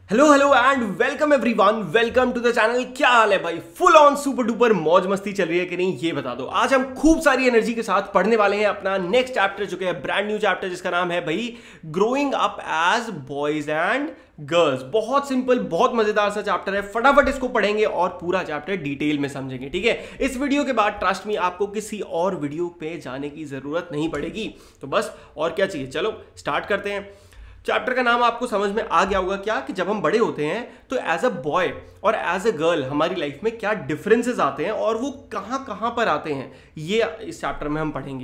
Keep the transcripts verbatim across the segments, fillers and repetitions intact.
Hello hello and welcome everyone, welcome to the channel. क्या हाल है भाई? फुल ऑन सुपर डुपर मौज मस्ती चल रही है कि नहीं ये बता दो। आज हम खूब सारी एनर्जी के साथ पढ़ने वाले हैं अपना नेक्स्ट चैप्टर, जो कि है ब्रांड न्यू चैप्टर, जिसका नाम है भाई growing up as boys and girls. बहुत सिंपल, बहुत मजेदार सा चैप्टर है। फटाफट इसको पढ़ेंगे और पूरा चैप्टर डिटेल में समझेंगे, ठीक है? इस वीडियो के बाद ट्रस्ट मी, आपको किसी और वीडियो पे जाने की जरूरत नहीं पड़ेगी। तो बस और क्या चाहिए, चलो स्टार्ट करते हैं। चैप्टर का नाम आपको समझ में आ गया होगा क्या, कि जब हम बड़े होते हैं तो एज अ बॉय और एज अ गर्ल हमारी लाइफ में क्या डिफरेंसेस आते हैं और वो कहां कहां पर आते हैं, ये इस चैप्टर में हम पढ़ेंगे।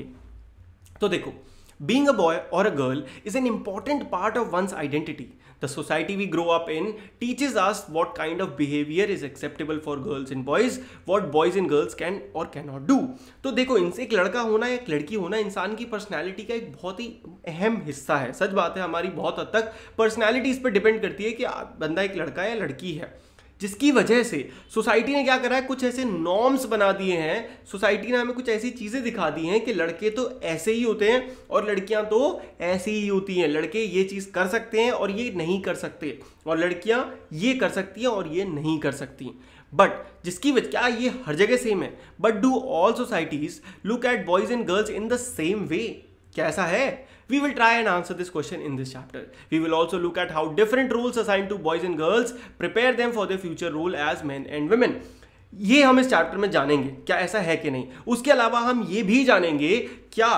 तो देखो, being a boy or a girl is an important part of one's identity. The society we grow up in teaches us what kind of behavior is acceptable for girls and boys, what boys and girls can or cannot do. तो देखो, इनसे एक लड़का होना या एक लड़की होना इंसान की पर्सनैलिटी का एक बहुत ही अहम हिस्सा है। सच बात है, हमारी बहुत हद तक पर्सनैलिटी इस पर डिपेंड करती है कि बंदा एक लड़का या लड़की है, जिसकी वजह से सोसाइटी ने क्या करा है, कुछ ऐसे नॉर्म्स बना दिए हैं। सोसाइटी ने हमें कुछ ऐसी चीज़ें दिखा दी हैं कि लड़के तो ऐसे ही होते हैं और लड़कियां तो ऐसी ही होती हैं। लड़के ये चीज़ कर सकते हैं और ये नहीं कर सकते, और लड़कियां ये कर सकती हैं और ये नहीं कर सकती। बट जिसकी वजह, क्या ये हर जगह सेम है? But do all societies look at boys and girls in the same way? क्या ऐसा है? We will try and answer this question in this chapter. We will also look at how different roles assigned to boys and girls prepare them for their future role as men and women. ये हम इस chapter में जानेंगे, क्या ऐसा है कि नहीं। उसके अलावा हम ये भी जानेंगे क्या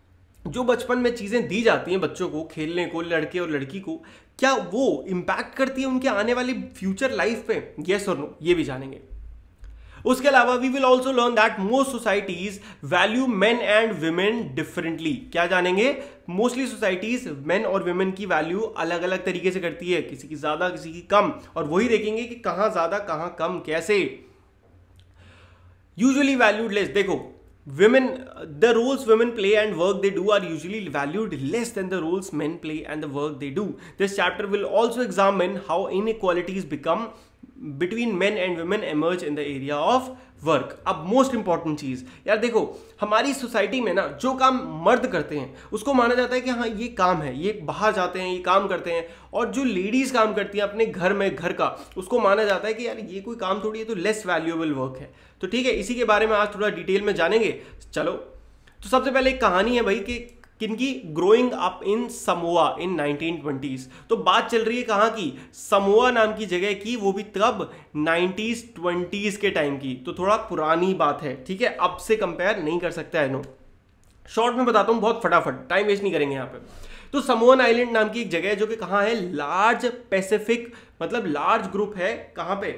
जो बचपन में चीजें दी जाती हैं बच्चों को खेलने को, लड़के और लड़की को, क्या वो इंपैक्ट करती है उनके आने वाली फ्यूचर लाइफ पे, येस और नो, ये भी जानेंगे। उसके अलावा we will also learn that most societies value men and women differently. क्या जानेंगे? मोस्टली सोसाइटीज मेन और वुमेन की वैल्यू अलग अलग तरीके से करती है, किसी की ज्यादा किसी की कम, और वही देखेंगे कि कहां ज्यादा कहां कम, कैसे। Usually valued less. देखो, women, the roles women play and work they do are usually valued less than the roles men play and the work they do. This chapter will also examine how inequalities become between men and women emerge in the area of work. अब most important चीज यार, देखो हमारी society में ना जो काम मर्द करते हैं उसको माना जाता है कि हाँ ये काम है, ये बाहर जाते हैं, ये काम करते हैं। और जो लेडीज काम करती हैं अपने घर में, घर का, उसको माना जाता है कि यार ये कोई काम थोड़ी है, तो लेस वैल्यूएबल वर्क है। तो ठीक है, इसी के बारे में आज थोड़ा डिटेल में जानेंगे। चलो, तो सबसे पहले एक कहानी है भाई कि किनकी, growing up in Samoa in nineteen twenties. तो बात चल रही है कहाँ की? समोआ नाम की जगह की, वो भी तब नाइनटीज़ ट्वेंटीज़ के टाइम की। तो थोड़ा पुरानी बात है, ठीक है, अब से कंपेयर नहीं कर सकते, आई नो। शॉर्ट में बताता हूँ बहुत फटाफट, टाइम वेस्ट नहीं करेंगे यहाँ पे। तो समोअन आइलैंड नाम की एक जगह है जो कि कहाँ है? लार्ज पैसिफिक, मतलब लार्ज ग्रुप है, कहाँ पे?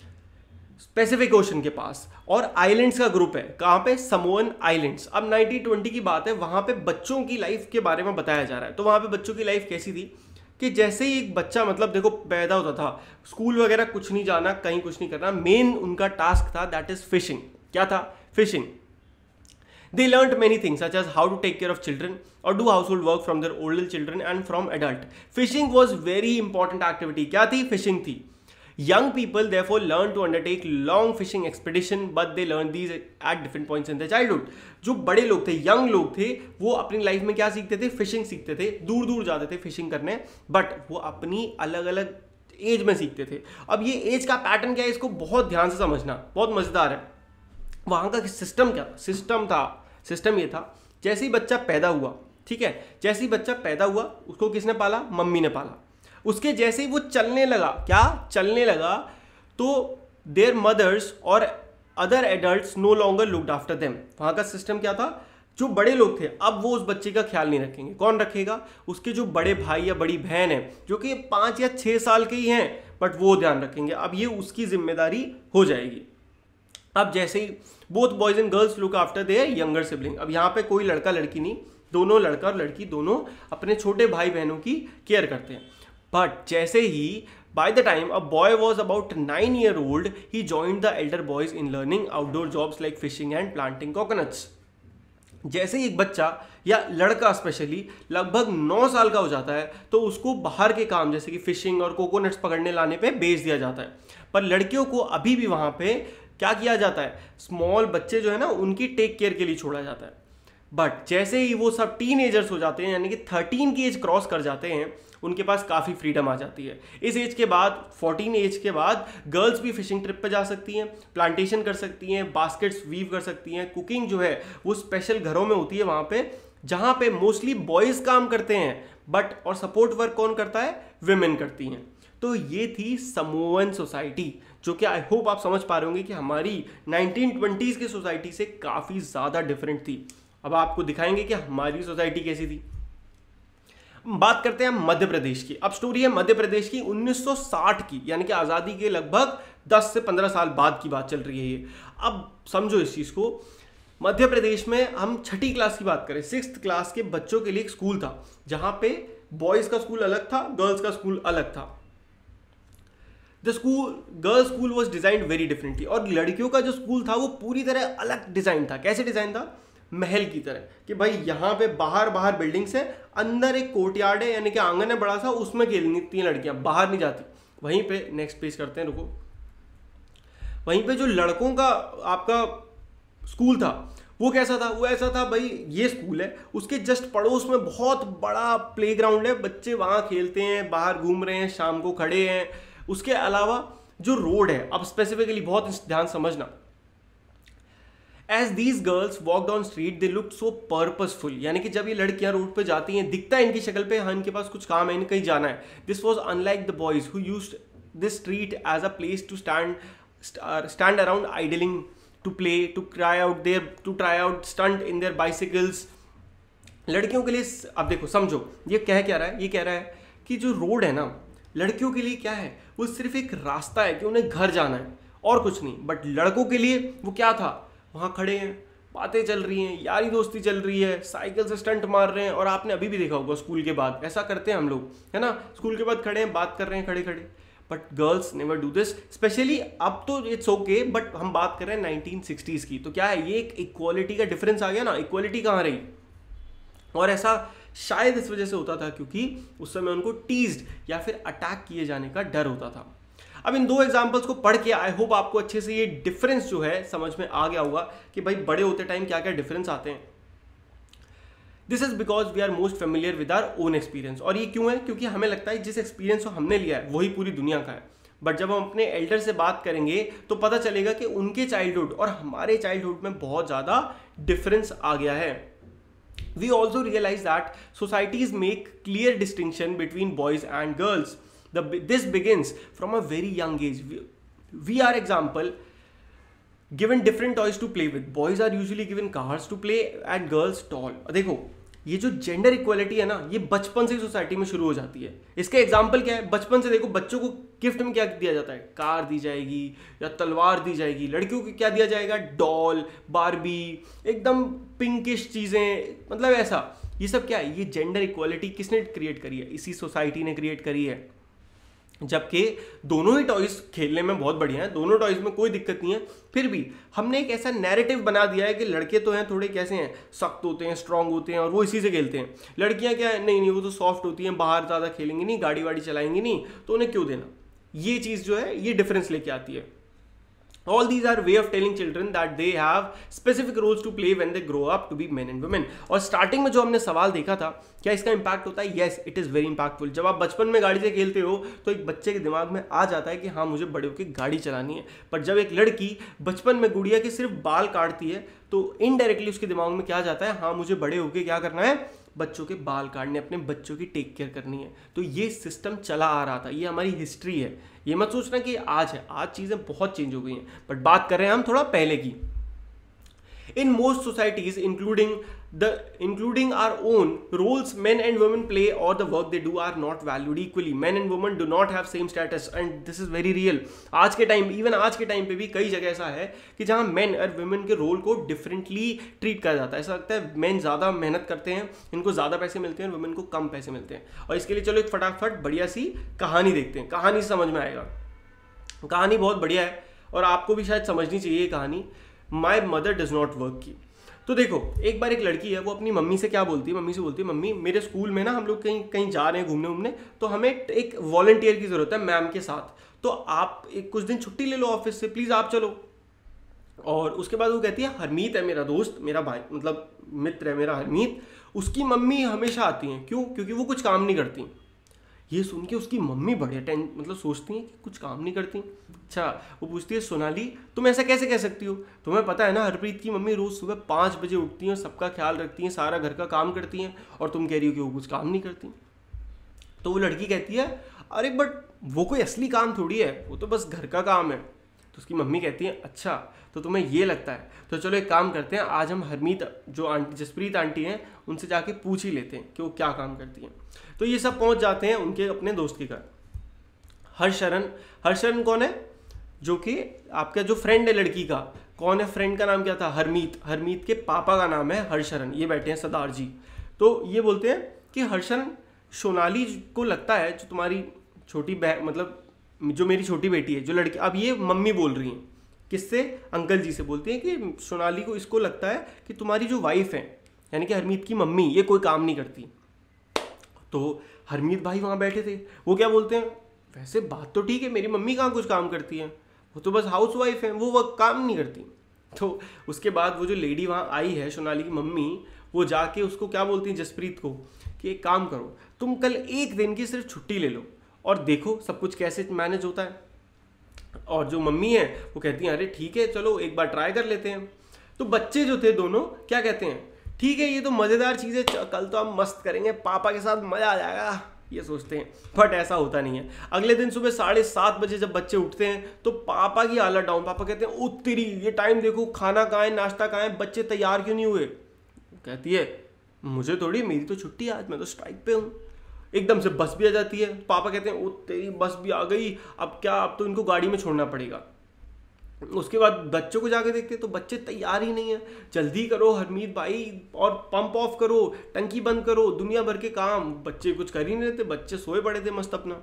पैसिफिक ओशन के पास। और आइलैंड्स का ग्रुप है, कहां पे? Samoan islands. अब नाइनटीन ट्वेंटी की बात है, वहां पे बच्चों की लाइफ के बारे में बताया जा रहा है। तो वहां पे बच्चों की लाइफ कैसी थी कि जैसे ही एक बच्चा, मतलब देखो, पैदा होता था, स्कूल वगैरह कुछ नहीं जाना, कहीं कुछ नहीं करना, मेन उनका टास्क था दैट इज फिशिंग। क्या था? Fishing. They learned many things such as how to take care of children or do household work from their older children and from adult. Fishing was very important activity. क्या थी? Fishing थी। Young people therefore learn to undertake long fishing expedition, but they learn these at different points in their childhood. जो बड़े लोग थे, young लोग थे, वो अपनी लाइफ में क्या सीखते थे? फिशिंग सीखते थे। दूर दूर जाते थे फिशिंग करने, बट वो अपनी अलग अलग एज में सीखते थे। अब ये एज का पैटर्न क्या है, इसको बहुत ध्यान से समझना, बहुत मजेदार है। वहां का सिस्टम क्या था? सिस्टम था सिस्टम ये था, जैसे ही बच्चा पैदा हुआ, ठीक है, जैसे ही बच्चा पैदा हुआ उसको किसने पाला? मम्मी ने पाला। उसके जैसे ही वो चलने लगा, क्या चलने लगा, तो देयर मदर्स और other adults no longer looked after them. वहां का सिस्टम क्या था? जो बड़े लोग थे अब वो उस बच्चे का ख्याल नहीं रखेंगे। कौन रखेगा? उसके जो बड़े भाई या बड़ी बहन है, जो कि पांच या छह साल के ही हैं, बट वो ध्यान रखेंगे। अब ये उसकी जिम्मेदारी हो जाएगी। अब जैसे ही both boys and girls look after their younger sibling. अब यहाँ पे कोई लड़का लड़की नहीं, दोनों लड़का और लड़की दोनों अपने छोटे भाई बहनों की केयर करते हैं। बट जैसे ही by the time a boy was about nine year old, he joined the elder boys in learning outdoor jobs like fishing and planting coconuts. जैसे ही एक बच्चा या लड़का स्पेशली लगभग नौ साल का हो जाता है तो उसको बाहर के काम जैसे कि फिशिंग और कोकोनट्स पकड़ने लाने पे भेज दिया जाता है। पर लड़कियों को अभी भी वहां पे क्या किया जाता है? स्मॉल बच्चे जो है ना, उनकी टेक केयर के लिए छोड़ा जाता है। बट जैसे ही वो सब टीनेजर्स हो जाते हैं, यानी कि थर्टीन की एज क्रॉस कर जाते हैं, उनके पास काफ़ी फ्रीडम आ जाती है। इस एज के बाद, फोर्टीन एज के बाद, गर्ल्स भी फिशिंग ट्रिप पे जा सकती हैं, प्लांटेशन कर सकती हैं, बास्केट्स वीव कर सकती हैं, कुकिंग जो है वो स्पेशल घरों में होती है वहाँ पे, जहाँ पे मोस्टली बॉयज़ काम करते हैं, बट और सपोर्ट वर्क कौन करता है? विमेन करती हैं। तो ये थी समोवन सोसाइटी, जो कि आई होप आप समझ पा रहे होंगे कि हमारी नाइनटीन ट्वेंटीज़ की सोसाइटी से काफ़ी ज़्यादा डिफरेंट थी। अब आपको दिखाएंगे कि हमारी सोसाइटी कैसी थी। बात करते हैं मध्य प्रदेश की। अब स्टोरी है मध्य प्रदेश की उन्नीस सौ साठ की, यानी कि आज़ादी के लगभग दस से पंद्रह साल बाद की बात चल रही है ये। अब समझो इस चीज़ को, मध्य प्रदेश में हम छठी क्लास की बात करें, सिक्स्थ क्लास के बच्चों के लिए एक स्कूल था, जहां पे बॉयज़ का स्कूल अलग था, गर्ल्स का स्कूल अलग था। The school, girls school was designed very differently, और लड़कियों का जो स्कूल था वो पूरी तरह अलग डिजाइन था। कैसे डिजाइन था? महल की तरह, कि भाई यहाँ पे बाहर बाहर बिल्डिंग्स है, अंदर एक कोर्टयार्ड है, यानी कि आंगन है बड़ा सा, उसमें खेलती हैं लड़कियां, बाहर नहीं जाती। वहीं पे नेक्स्ट पेज करते हैं, रुको। वहीं पे जो लड़कों का आपका स्कूल था वो कैसा था? वो ऐसा था, भाई ये स्कूल है, उसके जस्ट पड़ोस में बहुत बड़ा प्लेग्राउंड है, बच्चे वहाँ खेलते हैं, बाहर घूम रहे हैं, शाम को खड़े हैं। उसके अलावा जो रोड है, अब स्पेसिफिकली बहुत ध्यान समझना, as these girls walked on street they look so purposeful, यानी कि जब ये लड़कियां रोड पे जाती हैं, दिखता है इनकी शक्ल पे, हाँ इनके पास कुछ काम है, इन्हें कहीं जाना है। This was unlike the boys who used this street as a place to stand stand around idling, to play, to try out there to try out stunt in there bicycles. लड़कियों के लिए, अब देखो समझो ये कह क्या रहा है, ये कह रहा है कि जो रोड है ना, लड़कियों के लिए क्या है? वो सिर्फ एक रास्ता है कि उन्हें घर जाना है और कुछ नहीं। बट लड़कों के लिए वो क्या था? वहाँ खड़े हैं, बातें चल रही हैं, यारी दोस्ती चल रही है, साइकिल से स्टंट मार रहे हैं। और आपने अभी भी देखा होगा स्कूल के बाद ऐसा करते हैं हम लोग, है ना, स्कूल के बाद खड़े हैं, बात कर रहे हैं खड़े खड़े। But girls never do this, specially अब तो इट्स ओके, बट हम बात कर रहे हैं नाइनटीन सिक्सटीज़ की। तो क्या है, ये एक इक्वालिटी का डिफरेंस आ गया ना, इक्वालिटी कहाँ रही? और ऐसा शायद इस वजह से होता था क्योंकि उस समय उनको टीज्ड या फिर अटैक किए जाने का डर होता था। अब इन दो एग्जाम्पल्स को पढ़ के आई होप आपको अच्छे से ये डिफरेंस जो है समझ में आ गया होगा कि भाई बड़े होते टाइम क्या क्या डिफरेंस आते हैं। This is because we are most familiar with our own experience. और ये क्यों है? क्योंकि हमें लगता है जिस एक्सपीरियंस को हमने लिया है वही पूरी दुनिया का है। बट जब हम अपने एल्डर से बात करेंगे तो पता चलेगा कि उनके चाइल्डहुड और हमारे चाइल्डहुड में बहुत ज़्यादा डिफरेंस आ गया है। We also realize that societies make clear distinction between boys and girls. The, this begins from a very young age. We, we are example given different toys to play with. Boys are usually given cars to play and girls doll. देखो ये जो gender equality है ना, ये बचपन से society में शुरू हो जाती है। इसके एग्जाम्पल क्या है? बचपन से देखो बच्चों को गिफ्ट में क्या दिया जाता है? कार दी जाएगी या तलवार दी जाएगी। लड़कियों को क्या दिया जाएगा? डॉल, बारबी, एकदम पिंकिश चीज़ें, मतलब ऐसा। ये सब क्या है? ये जेंडर इक्वालिटी किसने क्रिएट करी है? इसी सोसाइटी ने क्रिएट करी है। जबकि दोनों ही टॉयज खेलने में बहुत बढ़िया है, दोनों टॉयज में कोई दिक्कत नहीं है, फिर भी हमने एक ऐसा नैरेटिव बना दिया है कि लड़के तो हैं थोड़े कैसे हैं, सख्त होते हैं, स्ट्रांग होते हैं और वो इसी से खेलते हैं। लड़कियां क्या है? नहीं नहीं, वो तो सॉफ्ट होती हैं, बाहर ज़्यादा खेलेंगी नहीं, गाड़ी वाड़ी चलाएंगी नहीं, तो उन्हें क्यों देना? ये चीज़ जो है ये डिफरेंस लेके आती है। All these are way of telling children that they have specific roles to play when they grow up to be men and women. और स्टार्टिंग में जो हमने सवाल देखा था, क्या इसका इम्पैक्ट होता है? yes, it is very impactful. जब आप बचपन में गाड़ी से खेलते हो तो एक बच्चे के दिमाग में आ जाता है कि हाँ मुझे बड़े होकर गाड़ी चलानी है। पर जब एक लड़की बचपन में गुड़िया के सिर्फ बाल काटती है तो इनडायरेक्टली उसके दिमाग में क्या जाता है? हाँ मुझे बड़े होकर क्या करना है? बच्चों के बाल काटने, अपने बच्चों की टेक केयर करनी है। तो ये सिस्टम चला आ रहा था, ये हमारी हिस्ट्री है। ये मत सोचना कि आज है, आज चीज़ें बहुत चेंज हो गई हैं। बट बात कर रहे हैं हम थोड़ा पहले की। In most societies, including the including our own, roles men and women play or the work they do are not valued equally. Men and women do not have same status, and this is very real. आज के time, even आज के time पे भी कई जगह ऐसा है कि जहाँ मेन और वुमेन के रोल को डिफरेंटली ट्रीट करा जाता है। ऐसा लगता है मेन ज़्यादा मेहनत करते हैं, इनको ज़्यादा पैसे मिलते हैं, वुमेन को कम पैसे मिलते हैं। और इसके लिए चलो एक फटाफट बढ़िया सी कहानी देखते हैं, कहानी से समझ में आएगा। कहानी बहुत बढ़िया है और आपको भी शायद समझनी चाहिए ये कहानी। My mother does not work की। तो देखो एक बार एक लड़की है, वो अपनी मम्मी से क्या बोलती है? मम्मी से बोलती है, मम्मी मेरे स्कूल में ना हम लोग कहीं कहीं जा रहे हैं घूमने घूमने, तो हमें एक वॉलंटियर की ज़रूरत है मैम के साथ, तो आप एक कुछ दिन छुट्टी ले लो ऑफिस से, प्लीज़ आप चलो। और उसके बाद वो कहती है हरमीत है मेरा दोस्त, मेरा भाई मतलब मित्र है मेरा हरमीत, उसकी मम्मी हमेशा आती हैं, क्यों? क्योंकि वो कुछ काम नहीं करती। ये सुन के उसकी मम्मी बड़े टें मतलब सोचती हैं कि कुछ काम नहीं करती। अच्छा, वो पूछती है सोनाली तुम ऐसा कैसे कह सकती हो, तुम्हें पता है ना हरप्रीत की मम्मी रोज़ सुबह पाँच बजे उठती हैं, सबका ख्याल रखती हैं, सारा घर का काम करती हैं, और तुम कह रही हो कि वो कुछ काम नहीं करती। तो वो लड़की कहती है अरे बट वो कोई असली काम थोड़ी है, वो तो बस घर का काम है। तो उसकी मम्मी कहती है अच्छा तो तुम्हें ये लगता है, तो चलो एक काम करते हैं, आज हम हरमीत जो आंटी जसप्रीत आंटी हैं उनसे जाके पूछ ही लेते हैं कि वो क्या काम करती हैं। तो ये सब पहुंच जाते हैं उनके अपने दोस्त के घर। हर्षरण, हर्षरण कौन है? जो कि आपका जो फ्रेंड है लड़की का, कौन है फ्रेंड का नाम क्या था? हरमीत। हरमीत के पापा का नाम है हर्षरण। ये बैठे हैं सरदार जी। तो ये बोलते हैं कि हर्षरण सोनाली को लगता है जो तुम्हारी छोटी बहन मतलब जो मेरी छोटी बेटी है जो लड़की, अब ये मम्मी बोल रही हैं किससे? अंकल जी से बोलती हैं कि सोनाली को इसको लगता है कि तुम्हारी जो वाइफ है यानी कि हरमीत की मम्मी ये कोई काम नहीं करती। तो हरमीत भाई वहाँ बैठे थे, वो क्या बोलते हैं वैसे बात तो ठीक है, मेरी मम्मी कहाँ कुछ काम करती है, वो तो बस हाउस वाइफ है, वो वह काम नहीं करती। तो उसके बाद वो जो लेडी वहाँ आई है सोनाली की मम्मी, वो जाके उसको क्या बोलती है जसप्रीत को कि एक काम करो तुम कल एक दिन की सिर्फ छुट्टी ले लो और देखो सब कुछ कैसे मैनेज होता है। और जो मम्मी है वो कहती हैं अरे ठीक है चलो एक बार ट्राई कर लेते हैं। तो बच्चे जो थे दोनों क्या कहते हैं ठीक है ये तो मज़ेदार चीज़ है, कल तो हम मस्त करेंगे, पापा के साथ मज़ा आ जाएगा, ये सोचते हैं। बट ऐसा होता नहीं है। अगले दिन सुबह साढ़े सात बजे जब बच्चे उठते हैं तो पापा की हालत डाउन। पापा कहते हैं उत्तरी ये टाइम देखो, खाना कहाँ है, नाश्ता कहाँ है, बच्चे तैयार क्यों नहीं हुए? कहती है मुझे थोड़ी, मेरी तो छुट्टी आज, मैं तो स्ट्राइक पे हूँ। एकदम से बस भी आ जाती है। पापा कहते हैं ओ तेरी बस भी आ गई, अब क्या, अब तो इनको गाड़ी में छोड़ना पड़ेगा। उसके बाद बच्चों को जाके देखते तो बच्चे तैयार ही नहीं है। जल्दी करो हरमीत भाई, और पंप ऑफ करो, टंकी बंद करो, दुनिया भर के काम। बच्चे कुछ कर ही नहीं रहते, बच्चे सोए पड़े थे मस्त अपना।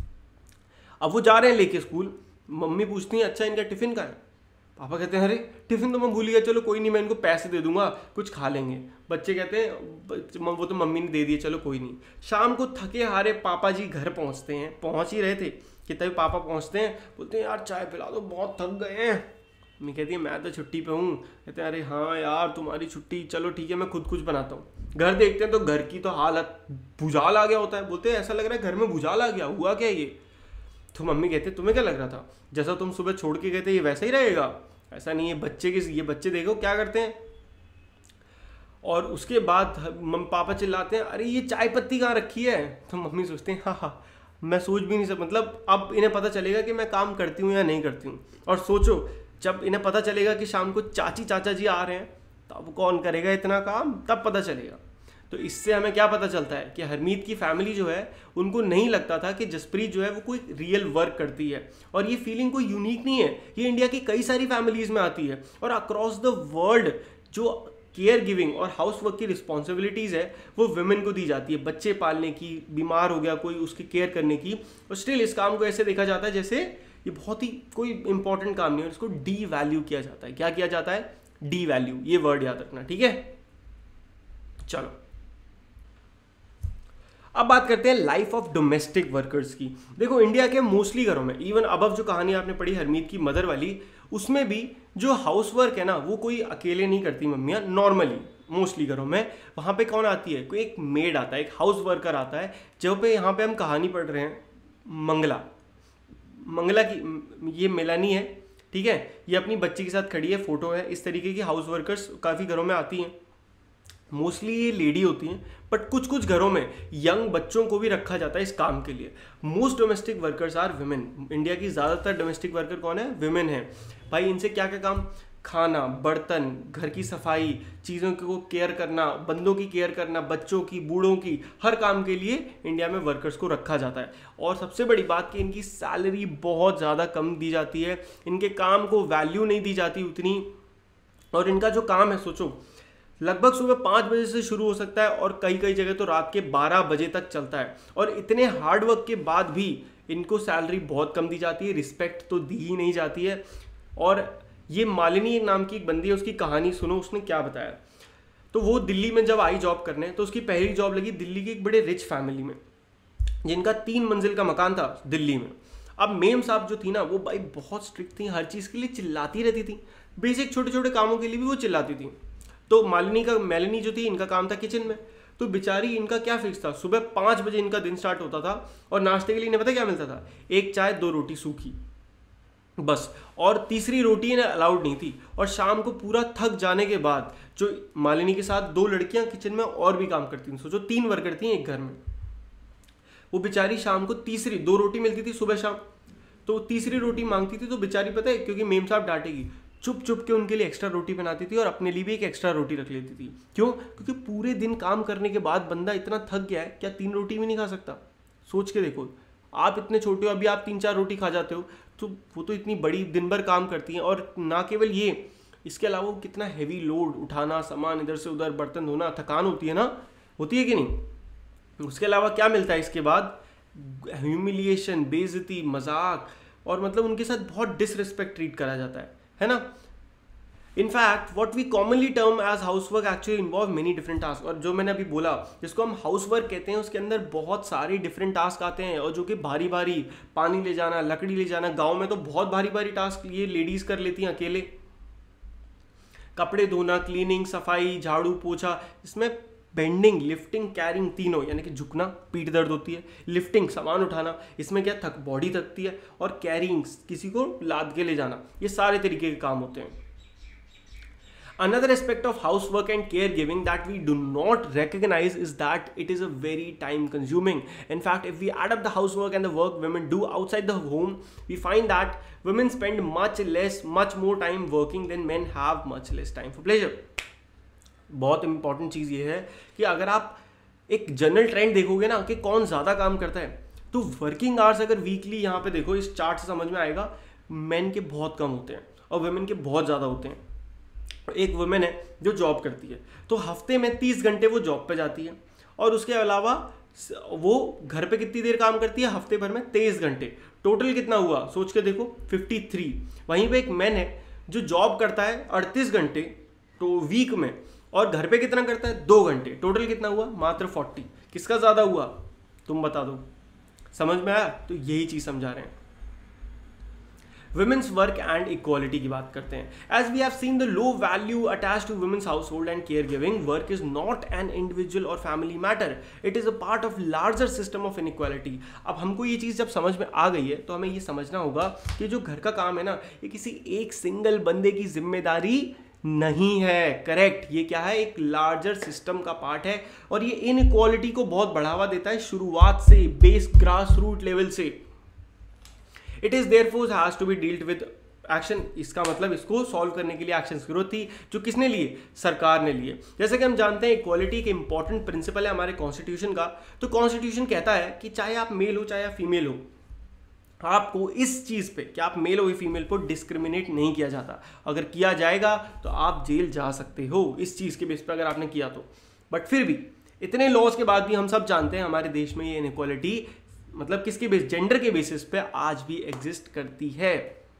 अब वो जा रहे हैं लेके स्कूल। मम्मी पूछती है अच्छा इनका टिफिन का है? पापा कहते हैं अरे टिफिन तो मैं भूल गया, चलो कोई नहीं मैं इनको पैसे दे दूंगा, कुछ खा लेंगे। बच्चे कहते हैं वो तो मम्मी ने दे दिए, चलो कोई नहीं। शाम को थके हारे पापा जी घर पहुंचते हैं, पहुंच ही रहे थे कि तभी पापा पहुंचते हैं, बोलते हैं यार चाय पिला दो, बहुत थक गए हैं। मम्मी कहती है मैं तो छुट्टी पे हूँ। कहते हैं अरे हाँ यार तुम्हारी छुट्टी, चलो ठीक है मैं खुद कुछ बनाता हूँ। घर देखते हैं तो घर की तो हालत, भुजाल आ गया होता है। बोलते हैं ऐसा लग रहा है घर में भुजाल आ गया, हुआ क्या ये? तो मम्मी कहते हैं तुम्हें क्या लग रहा था, जैसा तुम सुबह छोड़ के गए थे ये वैसा ही रहेगा? ऐसा नहीं है, बच्चे के ये बच्चे देखो क्या करते हैं। और उसके बाद मम्मी पापा चिल्लाते हैं अरे ये चाय पत्ती कहाँ रखी है? तो मम्मी सोचते हैं हाँ हाँ मैं सोच भी नहीं सकता, मतलब अब इन्हें पता चलेगा कि मैं काम करती हूँ या नहीं करती हूँ। और सोचो जब इन्हें पता चलेगा कि शाम को चाची चाचा जी आ रहे हैं तब कौन करेगा इतना काम, तब पता चलेगा। तो इससे हमें क्या पता चलता है कि हरमीत की फैमिली जो है उनको नहीं लगता था कि जसप्रीत जो है वो कोई रियल वर्क करती है। और ये फीलिंग कोई यूनिक नहीं है, ये इंडिया की कई सारी फैमिलीज़ में आती है। और अक्रॉस द वर्ल्ड जो केयर गिविंग और हाउस वर्क की रिस्पॉन्सिबिलिटीज़ है वो वुमेन को दी जाती है, बच्चे पालने की, बीमार हो गया कोई उसकी केयर करने की। और स्टिल इस काम को ऐसे देखा जाता है जैसे ये बहुत ही कोई इंपॉर्टेंट काम नहीं है, इसको डी वैल्यू किया जाता है। क्या किया जाता है? D value. ये वर्ड याद रखना, ठीक है। चलो अब बात करते हैं लाइफ ऑफ डोमेस्टिक वर्कर्स की। देखो इंडिया के मोस्टली घरों में, इवन अब जो कहानी आपने पढ़ी हरमीत की मदर वाली, उसमें भी जो हाउस वर्क है ना वो कोई अकेले नहीं करती मम्मियाँ। नॉर्मली मोस्टली घरों में वहाँ पे कौन आती है? कोई एक मेड आता है, एक हाउस वर्कर आता है। जब पे यहाँ पे हम कहानी पढ़ रहे हैं मंगला, मंगला की ये मेलानी है, ठीक है, ये अपनी बच्ची के साथ खड़ी है, फोटो है। इस तरीके की हाउस वर्कर्स काफ़ी घरों में आती हैं। मोस्टली ये लेडी होती हैं, बट कुछ कुछ घरों में यंग बच्चों को भी रखा जाता है इस काम के लिए। Most domestic workers are women. India की ज़्यादातर डोमेस्टिक वर्कर कौन है? विमेन है। भाई इनसे क्या क्या काम? खाना, बर्तन, घर की सफाई, चीज़ों को केयर करना, बंदों की केयर करना, बच्चों की, बूढ़ों की, हर काम के लिए इंडिया में वर्कर्स को रखा जाता है। और सबसे बड़ी बात कि इनकी सैलरी बहुत ज़्यादा कम दी जाती है, इनके काम को वैल्यू नहीं दी जाती उतनी। और इनका जो काम है सोचो, लगभग सुबह पाँच बजे से शुरू हो सकता है और कई कई जगह तो रात के बारह बजे तक चलता है। और इतने हार्ड वर्क के बाद भी इनको सैलरी बहुत कम दी जाती है, रिस्पेक्ट तो दी ही नहीं जाती है। और ये मालिनी नाम की एक बंदी है, उसकी कहानी सुनो, उसने क्या बताया। तो वो दिल्ली में जब आई जॉब करने, तो उसकी पहली जॉब लगी दिल्ली की एक बड़े रिच फैमिली में, जिनका तीन मंजिल का मकान था दिल्ली में। अब मेम साहब जो थी ना वो भाई बहुत स्ट्रिक्ट थी, हर चीज़ के लिए चिल्लाती रहती थी, बेसिक छोटे छोटे कामों के लिए भी वो चिल्लाती थी। तो मालिनी का मेलनी जो थी, इनका काम था किचन में, तो बेचारी इनका क्या फिक्स था, सुबह पाँच बजे इनका दिन स्टार्ट होता था और नाश्ते के लिए इन्हें पता क्या मिलता था, एक चाय दो रोटी सूखी बस, और तीसरी रोटी इन्हें अलाउड नहीं थी। और शाम को पूरा थक जाने के बाद जो मालिनी के साथ दो लड़कियां किचन में और भी काम करती थी, सोचो तीन वर्कर थी एक घर में, वो बेचारी शाम को तीसरी, दो रोटी मिलती थी सुबह शाम, तो तीसरी रोटी मांगती थी तो बेचारी पता है क्योंकि मेम साहब डांटेगी, चुप चुप के उनके लिए एक्स्ट्रा रोटी बनाती थी और अपने लिए भी एक एक्स्ट्रा रोटी रख लेती थी। क्यों? क्योंकि पूरे दिन काम करने के बाद बंदा इतना थक गया है, क्या तीन रोटी भी नहीं खा सकता? सोच के देखो, आप इतने छोटे हो, अभी आप तीन चार रोटी खा जाते हो, तो वो तो इतनी बड़ी दिन भर काम करती हैं। और ना केवल ये, इसके अलावा वो कितना हैवी लोड उठाना, सामान इधर से उधर, बर्तन धोना, थकान होती है ना, होती है कि नहीं? उसके अलावा क्या मिलता है इसके बाद? ह्यूमिलिएशन, बेइज्जती, मजाक, और मतलब उनके साथ बहुत डिसरिस्पेक्ट ट्रीट करा जाता है है ना। In fact, what we commonly term as housework actually involve many different tasks। और जो मैंने अभी बोला जिसको हम हाउसवर्क कहते हैं, उसके अंदर बहुत सारे डिफरेंट टास्क आते हैं, और जो कि भारी भारी, पानी ले जाना, लकड़ी ले जाना, गांव में तो बहुत भारी भारी टास्क ये लेडीज कर लेती हैं अकेले। कपड़े धोना, क्लीनिंग, सफाई, झाड़ू पोछा, इसमें बेंडिंग, लिफ्टिंग, कैरिंग, तीनों, यानी कि झुकना, पीठ दर्द होती है, लिफ्टिंग, सामान उठाना, इसमें क्या थक बॉडी थकती है, और कैरिंग, किसी को लाद के ले जाना, ये सारे तरीके के काम होते हैं। Another aspect of housework and caregiving that we do not recognize is that it is a very time consuming. In fact, if we add up the housework and the work women do outside the home, we find that women spend much less, much more time working than men have much less time for pleasure. बहुत important चीज़ ये है कि अगर आप एक general trend देखोगे ना कि कौन ज़्यादा काम करता है, तो वर्किंग आवर्स अगर वीकली यहाँ पे देखो, इस चार्ट से समझ में आएगा, मेन के बहुत कम होते हैं और वुमेन के बहुत ज़्यादा होते हैं। एक वुमेन है जो जॉब करती है, तो हफ्ते में तीस घंटे वो जॉब पे जाती है, और उसके अलावा वो घर पे कितनी देर काम करती है, हफ्ते भर में तेईस घंटे। टोटल कितना हुआ सोच के देखो, तिरेपन। वहीं पे एक मैन है जो जॉब करता है अड़तीस घंटे तो वीक में, और घर पे कितना करता है, दो घंटे। टोटल कितना हुआ, मात्र चालीस। किसका ज़्यादा हुआ, तुम बता दो। समझ में आया? तो यही चीज़ समझा रहे हैं। Women's work and equality की बात करते हैं। As we have seen the low value attached to women's household and caregiving, work is not an individual or family matter. It is a part of larger system of inequality. अब हमको ये चीज़ जब समझ में आ गई है तो हमें ये समझना होगा कि जो घर का काम है ना, ये किसी एक सिंगल बंदे की जिम्मेदारी नहीं है। करेक्ट, ये क्या है, एक लार्जर सिस्टम का पार्ट है, और ये इनइक्वालिटी को बहुत बढ़ावा देता है शुरुआत से, बेस ग्रास रूट लेवल से। It is therefore has to be dealt with action. इसका मतलब इसको सॉल्व करने के लिए एक्शन की जरूरत थी, जो किसने लिए, सरकार ने लिए। जैसे कि हम जानते हैं इक्वालिटी एक इंपॉर्टेंट प्रिंसिपल है हमारे कॉन्स्टिट्यूशन का। तो कॉन्स्टिट्यूशन कहता है कि चाहे आप मेल हो चाहे आप फीमेल हो, आपको इस चीज़ पे कि आप मेल हो या फीमेल को डिस्क्रिमिनेट नहीं किया जाता। अगर किया जाएगा तो आप जेल जा सकते हो इस चीज़ के बेस पर, अगर आपने किया तो। बट फिर भी इतने लॉज के बाद भी हम सब जानते हैं हमारे देश में ये इनइक्वालिटी मतलब किसके बेस, जेंडर के बेसिस पे आज भी एग्जिस्ट करती है।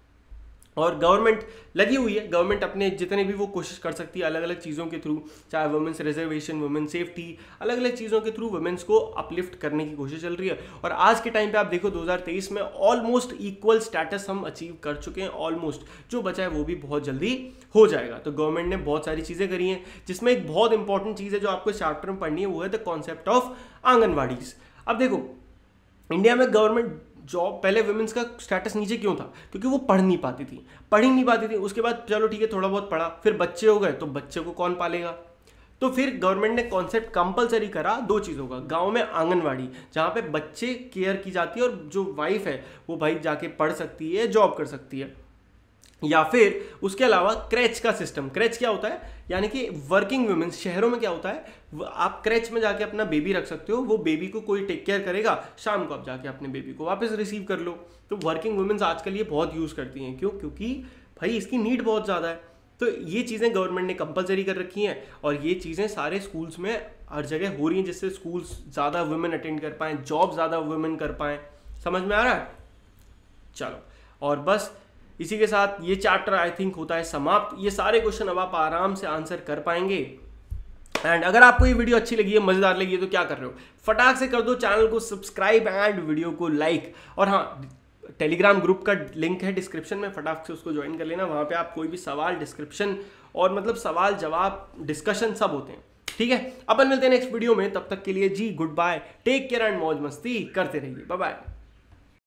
और गवर्नमेंट लगी हुई है, गवर्नमेंट अपने जितने भी वो कोशिश कर सकती है अलग अलग चीज़ों के थ्रू, चाहे वुमेन्स रिजर्वेशन, वुमेन सेफ्टी, अलग अलग चीज़ों के थ्रू वुमेन्स को अपलिफ्ट करने की कोशिश चल रही है। और आज के टाइम पे आप देखो दो हज़ार तेईस में ऑलमोस्ट इक्वल स्टेटस हम अचीव कर चुके हैं। ऑलमोस्ट, जो बचा है वो भी बहुत जल्दी हो जाएगा। तो गवर्नमेंट ने बहुत सारी चीज़ें करी हैं, जिसमें एक बहुत इंपॉर्टेंट चीज़ है जो आपको चैप्टर में पढ़नी है, वो है द कॉन्सेप्ट ऑफ आंगनवाड़ीज। अब देखो इंडिया में गवर्नमेंट जॉब, पहले वुमेन्स का स्टेटस नीचे क्यों था, क्योंकि वो पढ़ नहीं पाती थी, पढ़ ही नहीं पाती थी। उसके बाद चलो ठीक है थोड़ा बहुत पढ़ा, फिर बच्चे हो गए तो बच्चे को कौन पालेगा। तो फिर गवर्नमेंट ने कॉन्सेप्ट कंपलसरी करा दो चीज़ों का, गांव में आंगनवाड़ी जहाँ पे बच्चे केयर की जाती है, और जो वाइफ है वो भाई जाके पढ़ सकती है, जॉब कर सकती है। या फिर उसके अलावा क्रेच का सिस्टम। क्रेच क्या होता है, यानी कि वर्किंग वुमेन्स, शहरों में क्या होता है, आप क्रेच में जाके अपना बेबी रख सकते हो, वो बेबी को कोई टेक केयर करेगा, शाम को आप जाके अपने बेबी को वापस रिसीव कर लो। तो वर्किंग वुमेन्स आजकल ये बहुत यूज़ करती हैं। क्यों? क्योंकि भाई इसकी नीड बहुत ज़्यादा है। तो ये चीज़ें गवर्नमेंट ने कंपलसरी कर रखी हैं, और ये चीज़ें सारे स्कूल्स में हर जगह हो रही हैं, जिससे स्कूल्स ज़्यादा वुमेन अटेंड कर पाएँ, जॉब ज़्यादा वुमेन कर पाएँ। समझ में आ रहा है? चलो, और बस इसी के साथ ये चैप्टर आई थिंक होता है समाप्त। ये सारे क्वेश्चन अब आप आराम से आंसर कर पाएंगे। एंड अगर आपको ये वीडियो अच्छी लगी है, मजेदार लगी है, तो क्या कर रहे हो, फटाक से कर दो चैनल को सब्सक्राइब एंड वीडियो को लाइक। और हाँ, टेलीग्राम ग्रुप का लिंक है डिस्क्रिप्शन में, फटाफट से उसको ज्वाइन कर लेना। वहाँ पे आप कोई भी सवाल, डिस्क्रिप्शन और मतलब सवाल जवाब, डिस्कशन सब होते हैं, ठीक है। अपन मिलते हैं नेक्स्ट वीडियो में, तब तक के लिए जी goodbye, take care and मौज मस्ती करते रहिए, बाय बाय।